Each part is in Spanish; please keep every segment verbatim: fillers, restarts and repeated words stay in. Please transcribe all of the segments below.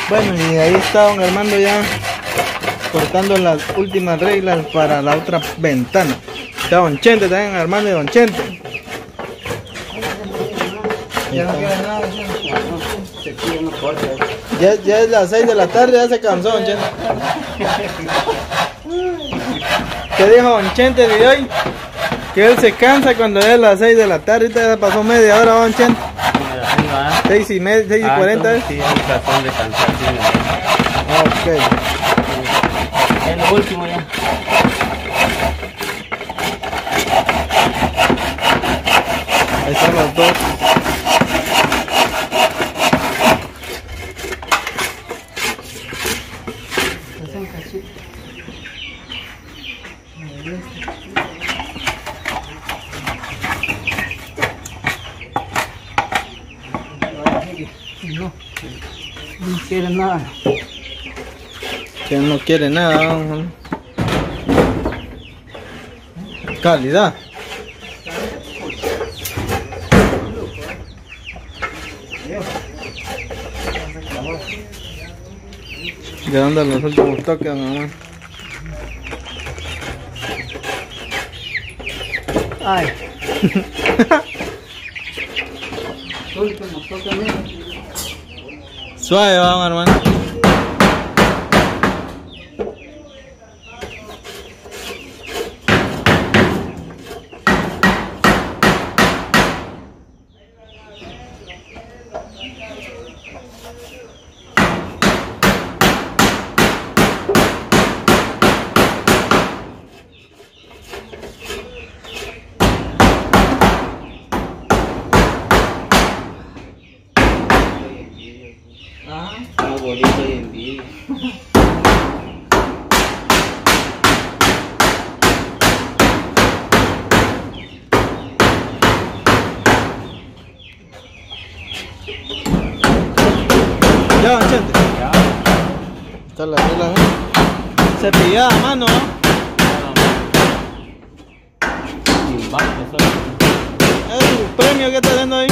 Bueno, y ahí está don Armando ya cortando las últimas reglas para la otra ventana. Está don Chente también, Armando y don Chente. Ya no queda nada, ya, ya es las seis de la tarde, ya se cansó don Chente. ¿Qué dijo don Chente de hoy? Que él se cansa cuando es las seis de la tarde. Ahorita ya pasó media hora don Chente. seis y media, seis y cuarenta. Sí, hay razón de cansar. Ok. Es lo último ya. Ahí están los dos. No, no quiere nada. Que no quiere nada. ¿No? Calidad. Ya andan los últimos toques, mamá. Ay. Último toque mío. Suave, vamos, hermano. Muy bonito y envidia. Ya, don Chente. Ya. Está la regla, ¿eh? Cepillada a mano, ¿no? Sin banco, solo. Es el premio que está dando ahí.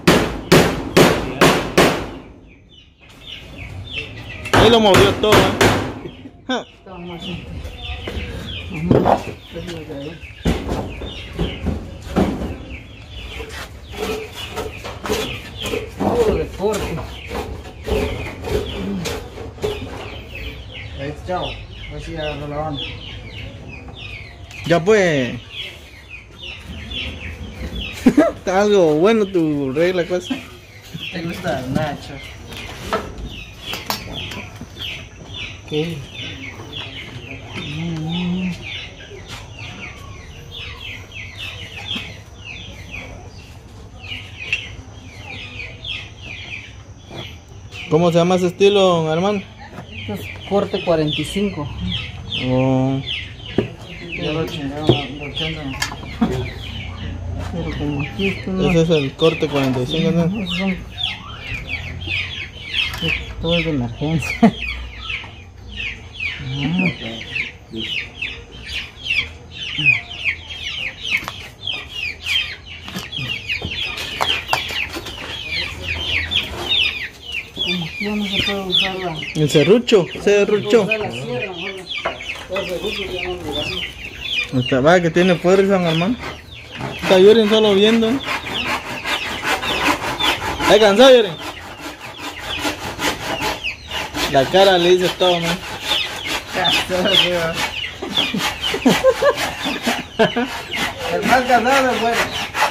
Ahí lo movió todo, ¿eh? Ja. Puro deporte. Ahí está, chao. Así ya lo lavando. Ya pues. Está algo bueno tu regla, pues. ¿Te gusta, Nacho? ¿Qué? Mm. ¿Cómo se llama ese estilo, don Armando? Esto es corte cuarenta y cinco. Oh. Ya lo chingamos, lo chingamos. Pero como aquí esto no... Ese es el corte cuarenta y cinco, ¿no? Esos son... Todo es de emergencia. Como aquí ya no se puede usar la... El serrucho, se derruchó. Usar la sierra, mejor. Los serruchos ya no lo Esta va que tiene fuerza, don Armando. Está Yoren solo viendo. ¿Está cansado, Yoren? La cara le dice todo, ¿no? El más cansado es bueno.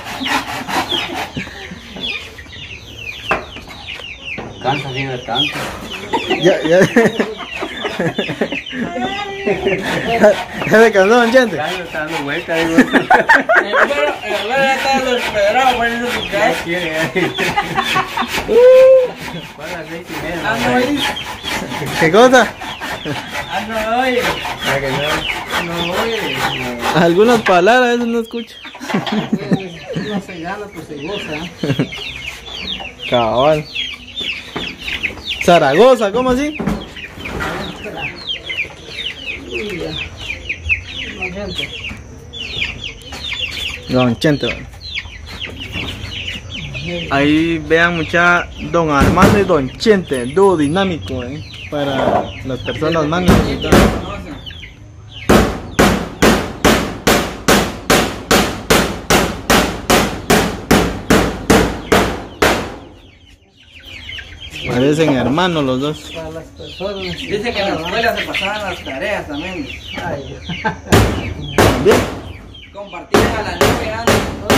Cansa bien el tanto. Ya, ya. ¿Ya se cansó, don Chente? Ya está dando vuelta, digo. El güero ya está desesperado por irse a su Ya casa. quiere, ya. Para las seis y media. Ah, no oí. ¿Qué cosa? Ah, no oye. Para que no. No oye. Algunas palabras a veces no escucho. No se gana, pues se goza. Cabal. Zaragoza, ¿cómo así? Uy, ya. No, gente. Don Chente, bueno. Ahí vean mucha Don Armando y Don Chente, dúo dinámico, eh, para las personas más necesitadas. Parecen hermanos los dos. Para las personas. Dice que en la escuela se pasaban las tareas también. Ay, Bien. Compartían a la niña antes.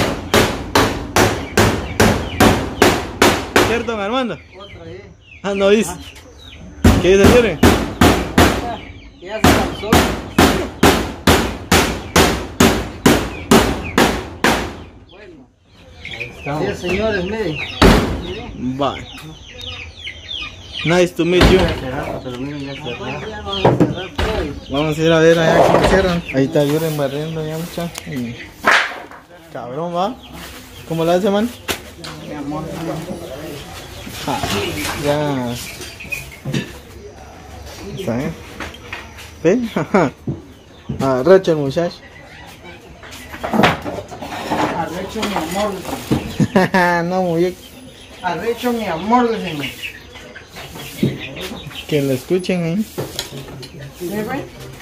¿Cierto, Don Armando? otra ahí. Ah, no dice. ¿Qué dice, Yuri? Que ya se cansó. Bueno. Sí, señores, miren. Bye. Nice to meet you. Pero miren, ya se va. Ya vamos a cerrar pues. Vamos a ir a ver allá cómo cierran. Ahí está Yuren barriendo ya mucha. Y... cabrón, va. ¿Cómo la hace, man? Mi amor, Ah, ya. Está bien. ¿Ve? Arrecho el muchacho. arrecho mi amor. No, muy bien. Arrecho mi amor, señor. Que lo escuchen ahí. ¿Sí, güey?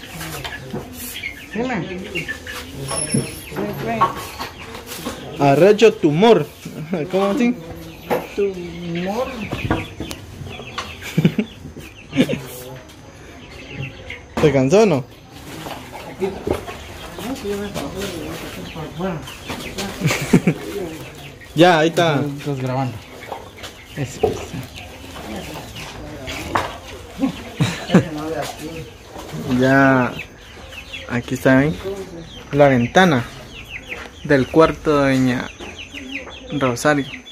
Dime. Sí, güey. Arrecho tumor. ¿Cómo así? Tu amor. ¿Se cansó o no? Ya, ahí está. Estás grabando. Eso. Ya. Aquí está, ¿ven? La ventana del cuarto de doña Rosario.